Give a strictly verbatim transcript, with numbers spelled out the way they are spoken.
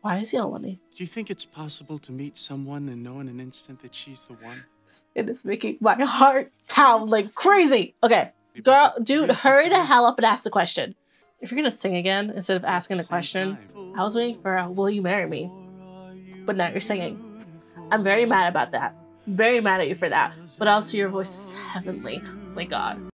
Why is he on money? Do you think it's possible to meet someone and know in an instant that she's the one? It is making my heart pound like crazy. Okay, girl, dude, hurry the hell up and ask the question. If you're gonna sing again instead of asking a question, I was waiting for a, will you marry me? But now you're singing. I'm very mad about that. Very mad at you for that. But also your voice is heavenly. My God.